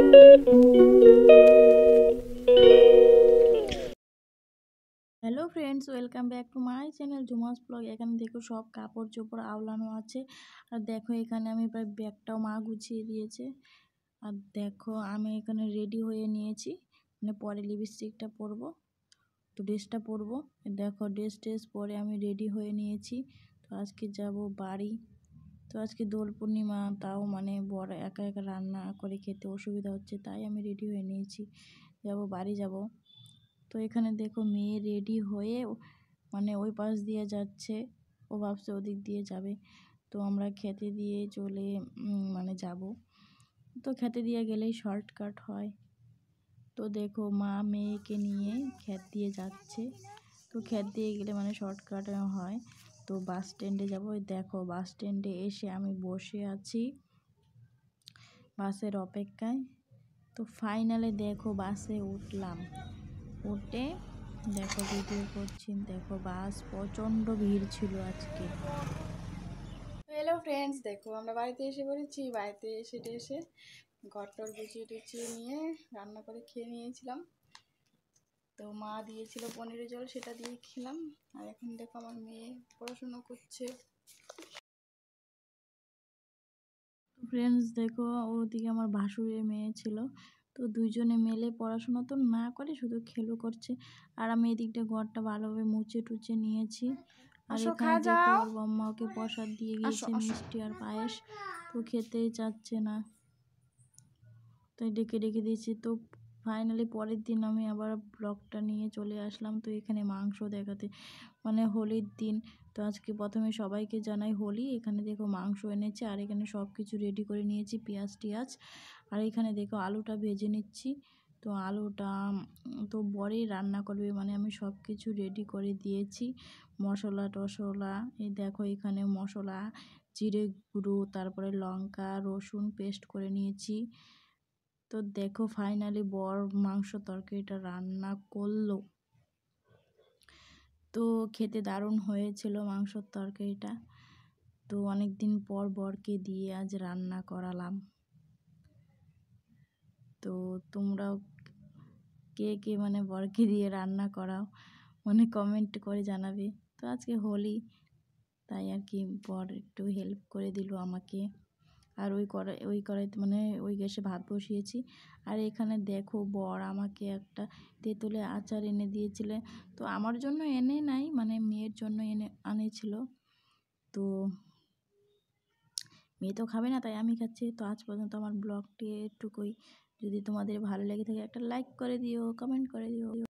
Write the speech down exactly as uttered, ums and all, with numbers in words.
Hello friends, welcome back to my channel Jhuma's blog. এখানে দেখো সব কাপড় চোপড় আওলানো আছে। আর দেখো এখানে আমি প্রায় ব্যাগটাও মা গুছিয়ে দিয়েছে। আর দেখো আমি এখানে রেডি হয়ে নিয়েছি, মানে পরে লিপস্টিকটা পরবো, তো ড্রেসটা পরবো। দেখো ড্রেস ট্রেস পরে আমি রেডি হয়ে নিয়েছি। তো আজকে যাব বাড়ি। তো আজকে দোল পূর্ণিমা, তাও মানে বড় একা একা রান্না করে খেতে অসুবিধা হচ্ছে, তাই আমি রেডি হয়ে নিয়েছি, যাব বাড়ি যাব। তো এখানে দেখো মেয়ে রেডি হয়ে মানে ওই পাশ দিয়ে যাচ্ছে, ও ভাবছে ওদিক দিয়ে যাবে। তো আমরা খেতে দিয়ে চলে মানে যাব। তো খেতে দিয়ে গেলেই শর্টকাট হয়। তো দেখো মা মেয়েকে নিয়ে খেত দিয়ে যাচ্ছে। তো খেত দিয়ে গেলে মানে শর্টকাট হয়। তো বাস স্ট্যান্ডে যাবো। দেখো বাস স্ট্যান্ডে এসে আমি বসে আছি বাসের অপেক্ষায়। তো ফাইনালি দেখো বাসে উঠলাম, উঠে দেখো ভিডিও করছি। দেখো বাস প্রচণ্ড ভিড় ছিল আজকে। হ্যালো ফ্রেন্ডস, দেখো আমরা বাড়িতে এসে পড়েছি। বাড়িতে এসে এসে ঘরটর গুছিয়ে টুচিয়ে নিয়ে রান্না করে খেয়ে নিয়েছিলাম। তো মা দিয়েছিল পনিরের জল, সেটা দিয়ে খেলাম। আর এখন দেখো আমার মেয়ে পড়াশুনো করছে। ফ্রেন্ডস দেখো ওদিকে আমার ভাসুরের মেয়ে ছিল। তো দুইজনে মিলে পড়াশোনা তো না করে শুধু খেলো করছে। আর আমি এদিকটা ঘরটা ভালোভাবে মুছে টুচে নিয়েছি। আর এখানে দেখো ওর বম্মা ওকে প্রসাদ দিয়ে গিয়েছে, মিষ্টি আর পায়েস। তো খেতেই চাচ্ছে না, তাই ডেকে ডেকে দিয়েছি। তো ফাইনালি পরের দিন আমি আবার ব্লগটা নিয়ে চলে আসলাম। তো এখানে মাংস দেখাতে, মানে হোলির দিন। তো আজকে প্রথমে সবাইকে জানাই হোলি। এখানে দেখো মাংস এনেছে, আর এখানে সব কিছু রেডি করে নিয়েছি, পেঁয়াজ টিয়াজ। আর এখানে দেখো আলুটা ভেজে নিচ্ছি। তো আলুটা তো বরেই রান্না করবে, মানে আমি সব কিছু রেডি করে দিয়েছি, মশলা টশলা। এই দেখো এখানে মশলা, জিরে গুঁড়ো, তারপরে লঙ্কা রসুন পেস্ট করে নিয়েছি। তো দেখো ফাইনালি বর মাংস তরকারিটা রান্না করলো। তো খেতে দারুণ হয়েছিল মাংসর তরকারিটা। তো অনেক দিন পর বরকে দিয়ে আজ রান্না করালাম। তো তোমরাও কে কে মানে বরকে দিয়ে রান্না করাও, মানে কমেন্ট করে জানাবে। তো আজকে হোলি, তাই আর কি বর একটু হেল্প করে দিল আমাকে। আর ওই কড়াই ওই কড়াইতে মানে ওই গ্যাসে ভাত বসিয়েছি। আর এখানে দেখো বর আমাকে একটা তেঁতুলের আচার এনে দিয়েছিলে। তো আমার জন্য এনে নাই, মানে মেয়ের জন্য এনে আনেছিল। তো মেয়ে তো খাবে না, তাই আমি খাচ্ছি। তো আজ পর্যন্ত আমার ব্লগটি এটুকুই। যদি তোমাদের ভালো লেগে থাকে একটা লাইক করে দিও, কমেন্ট করে দিও।